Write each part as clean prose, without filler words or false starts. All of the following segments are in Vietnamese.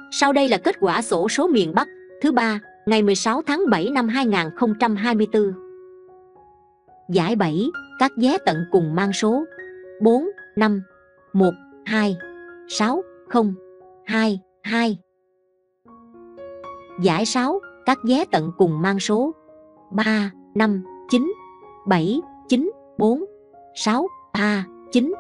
Sau đây là kết quả xổ số miền Bắc thứ ba ngày 16 tháng 7 năm 2024. Giải 7, các vé tận cùng mang số 4, 5, 1, 2, 6, 0, 2, 2. Giải 6, các vé tận cùng mang số 3, 5, 9, 7, 9, 4, 6, 3, 9.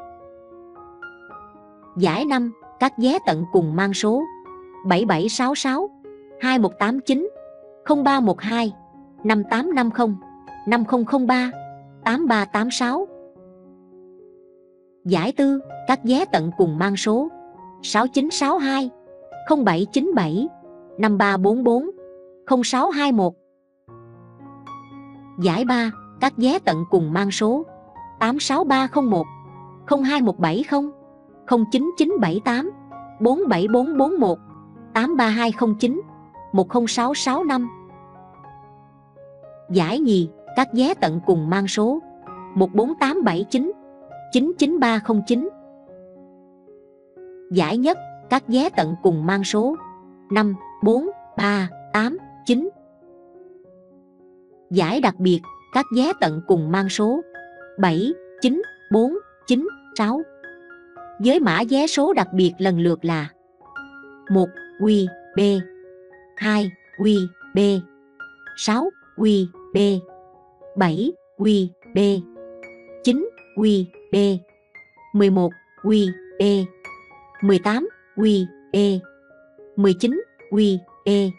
Giải 5, các vé tận cùng mang số 7766, 2189, 0312, 5850, 5003, 8386. Giải 4, các vé tận cùng mang số 6962, 0797, 5344, 0621. Giải 3, các vé tận cùng mang số 86301, 02170, 09978, 47441, 83209, 10665. Giải nhì, các vé tận cùng mang số 14879, 99309. Giải nhất, các vé tận cùng mang số 543889. Giải đặc biệt, các vé tận cùng mang số 79496. Với mã vé số đặc biệt lần lượt là 1 QB, 2 QB, 6 QB, 7 QB, 9 QB, 11 QB, 18 QB, 19 QB,